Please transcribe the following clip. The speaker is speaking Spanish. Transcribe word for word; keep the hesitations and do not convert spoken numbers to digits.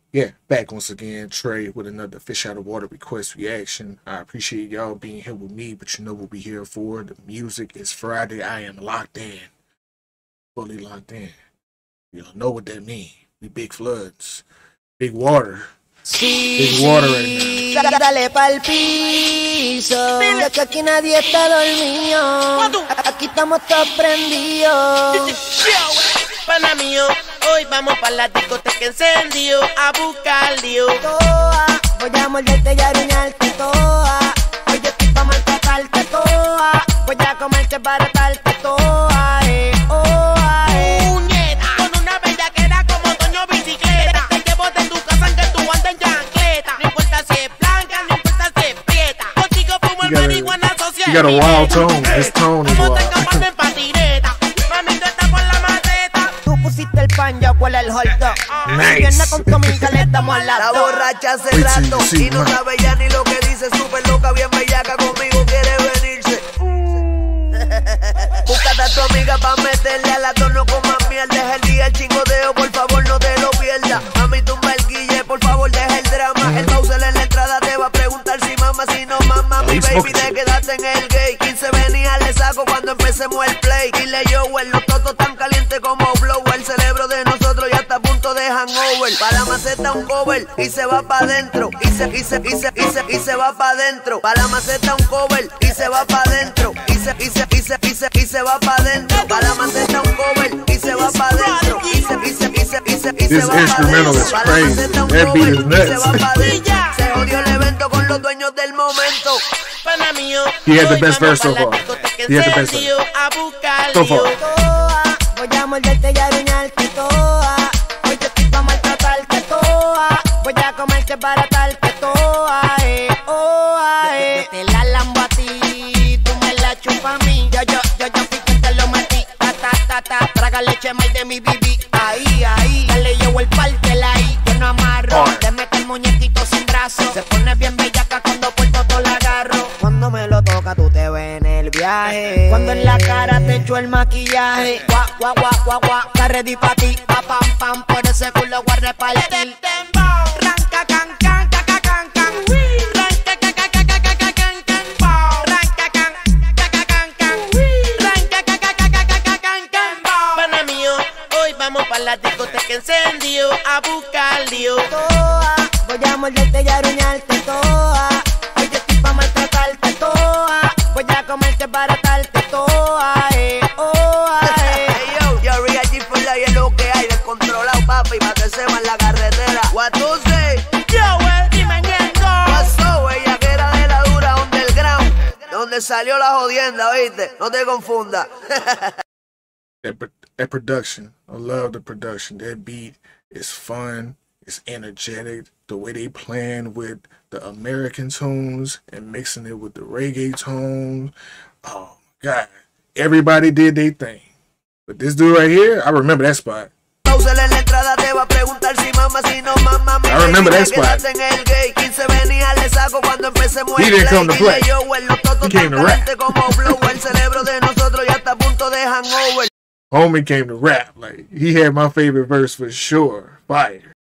yeah, back once again, Trey, with another Fish Out of Water request reaction. I appreciate y'all being here with me, but you know what we here for. The music is Friday. I am locked in. Fully locked in. You don't know what that means. We big floods. Big water. Sí, big water right now. Dale pa'l piso, de que aquí nadie está dormido. Aquí estamos todos prendidos. Pana mío, hoy vamos pa' la discoteca encendido a buscar lío. Toa, voy a morderte y aruñarte toa. Hoy yo estoy pa' maltratarte toa. Voy a comerte para darte toa, eh, oh, eh. Puñeta, con una bellaquera como Toño Bicicleta. Te llevo de tu casa aunque tú andes en chancleta. No importa si es blanca, no importa si es prieta. Contigo fumo el marihuana social. You got a wild tone. This tone is wild. Pusiste el pan, ya huele el hot dog. Nice. Viene con tu amiga, le damos a la La dos. borracha hace rato y no sabe ya ni lo que dice. Súper loca, bien bellaca, conmigo quiere venirse. Búscate a tu amiga pa' meterle a la dos, no comas mierda. Deja el día el chingodeo, por favor no te lo pierdas. Mami, tumba el guille, por favor deja el drama. El Bowser en la entrada te va a preguntar si mama, si no mama. Mi baby, te quedaste en el gay. quince venía, le saco cuando empecemos el play. Dile yo, los totos tan calientes como blow. El cerebro de nosotros ya está a punto de hangover. Para la maceta un cover y se va pa' dentro. Y se, y se, y se, y se, y se va pa' dentro. Para la maceta un cover y se va pa' dentro. Y se, y se, y se, y se, y se va pa' dentro. Para la maceta un cover y se va pa' dentro. Y se, y se, y se, y se, y se va pa' dentro. Para la maceta un cover y se va pa' dentro. Se jodió el evento con los dueños del momento. Pana mío, he had the best verse so far. He had the best verse so far. Voy a morderte y aruñarte toa. Hoy yo estoy pa' maltratarte toa. Voy a comerte para darte toa, eh, oh, eh. Yo te la lambo a ti, tú me la chupas a mí. Yo, yo, yo, yo fui quien te lo metí. Ta, ta, ta, ta, traga leche más de mi bibi. Ahí, ahí, dale yo el partela ahí. Yo no amarro, te meto el muñequito sin brazo. Se pone bien bellaca cuando puerto todo la agarro. Cuando me lo toca tú te ves en el viaje. Cuando en la cara te echo el maquillaje. Guau, guau, guau, guau, guau, está ready pa' ti. Pa, pam, pam, por ese culo voy a repartir. Ranca, can, can, can, can, can, can. Ranca, can, can, can, can, can, can, can. Ranca, can, can, can, can, can. Ranca, can, can, can, can, can, can, can. Pana mío, hoy vamos pa' la discoteca encendido a buscar lío. Toa, voy a morderte y aruñarte toa. Hoy yo estoy pa' maltratarte toa. Voy a comerte para darte toa, eh, oh, eh. Hey yo, yo Real G for la y es lo que hay. Descontrolado, papi, pa' que se va en la carretera. What to say? Yo, el dime ñengo. Pasó, ella que era de la dura underground. Donde salió la jodienda, ¿oíste? No te confundas. That, that production, I love the production. That beat is fun, it's energetic. The way they playing with the American tunes and mixing it with the reggae tones. Oh my God, everybody did their thing. But this dude right here, I remember that spot. I remember that spot. He didn't come to play. He came to rap. Homie came to rap. Like, he had my favorite verse for sure. Fire.